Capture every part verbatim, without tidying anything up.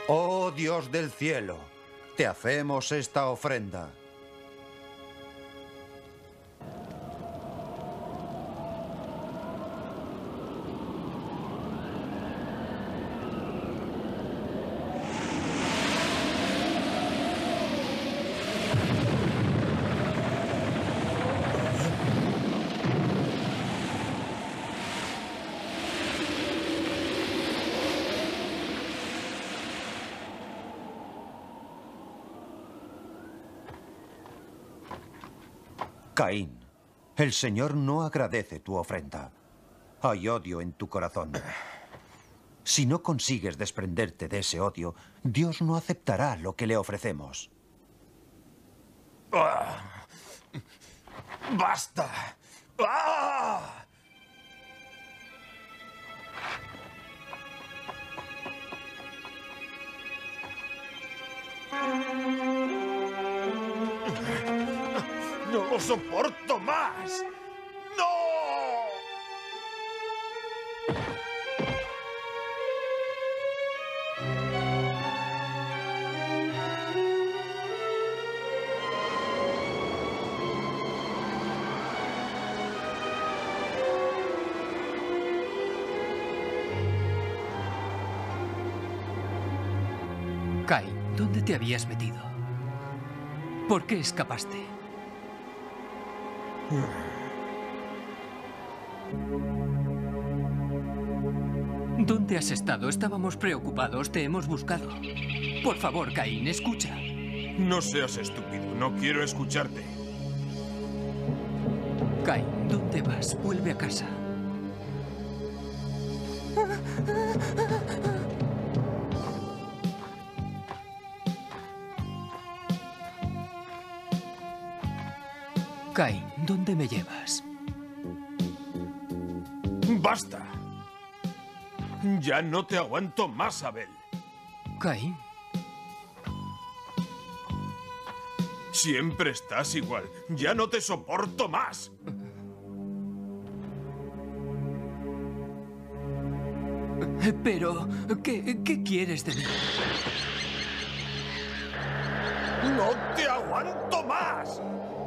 Oh Dios del cielo, te hacemos esta ofrenda. Caín, el Señor no agradece tu ofrenda. Hay odio en tu corazón. Si no consigues desprenderte de ese odio, Dios no aceptará lo que le ofrecemos. ¡Ah! ¡Basta! ¡Ah! ¡No lo soporto más! ¡No! Caín, ¿dónde te habías metido? ¿Por qué escapaste? ¿Dónde has estado? Estábamos preocupados, te hemos buscado. Por favor, Caín, escucha. No seas estúpido, no quiero escucharte. Caín, ¿dónde vas? Vuelve a casa. Caín, ¿dónde me llevas? ¡Basta! Ya no te aguanto más, Abel. Caín. Siempre estás igual. Ya no te soporto más. Pero, ¿qué, qué quieres de mí? ¡No te aguanto más!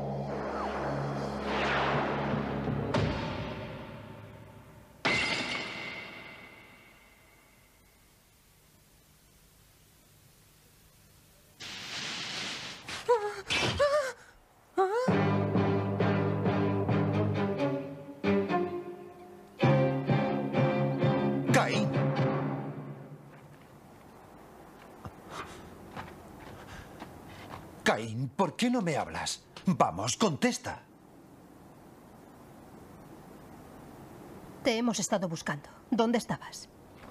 Caín. Caín, ¿por qué no me hablas? Vamos, contesta. Te hemos estado buscando. ¿Dónde estabas?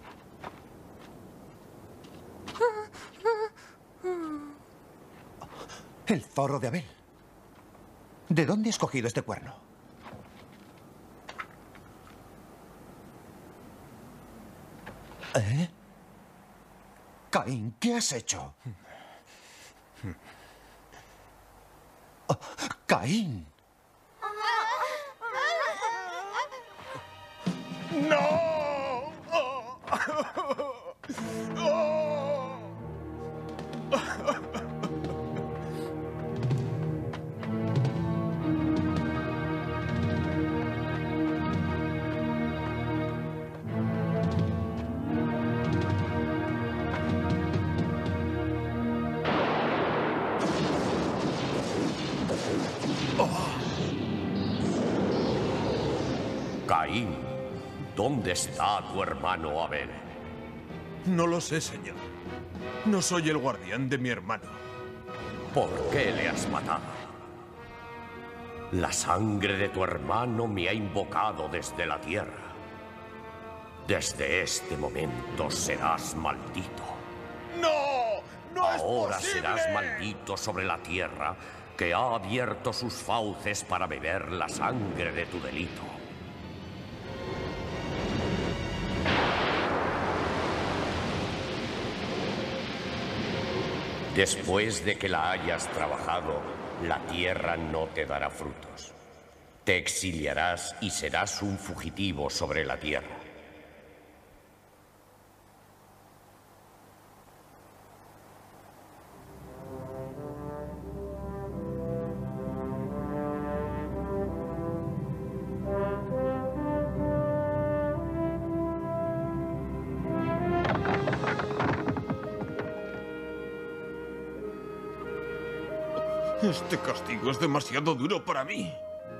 El zorro de Abel. ¿De dónde has cogido este cuerno? ¿Eh? Caín, ¿qué has hecho? Oh, Caín. ¡No! ¡Oh! ¡Oh! Caín, ¿dónde está tu hermano Abel? No lo sé, señor. No soy el guardián de mi hermano. ¿Por qué le has matado? La sangre de tu hermano me ha invocado desde la tierra. Desde este momento serás maldito. ¡No! ¡No es Ahora posible! serás maldito sobre la tierra que ha abierto sus fauces para beber la sangre de tu delito. Después de que la hayas trabajado, la tierra no te dará frutos. Te exiliarás y serás un fugitivo sobre la tierra. Este castigo es demasiado duro para mí.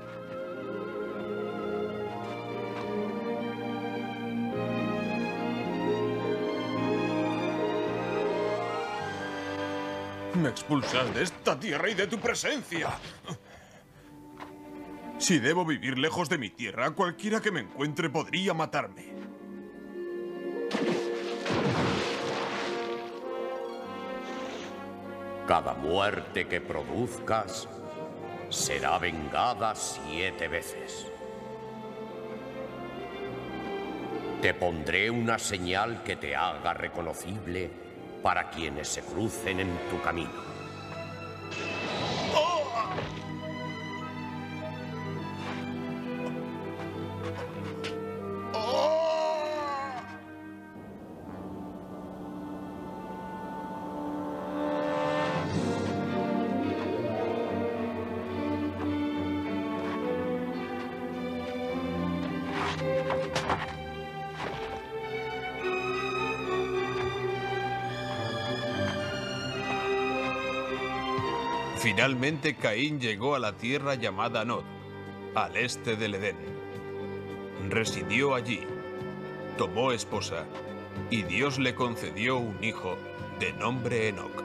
Me expulsas de esta tierra y de tu presencia. Si debo vivir lejos de mi tierra, cualquiera que me encuentre podría matarme. Cada muerte que produzcas será vengada siete veces. Te pondré una señal que te haga reconocible para quienes se crucen en tu camino. Finalmente Caín llegó a la tierra llamada Nod, al este del Edén. Residió allí, tomó esposa, y Dios le concedió un hijo de nombre Enoc.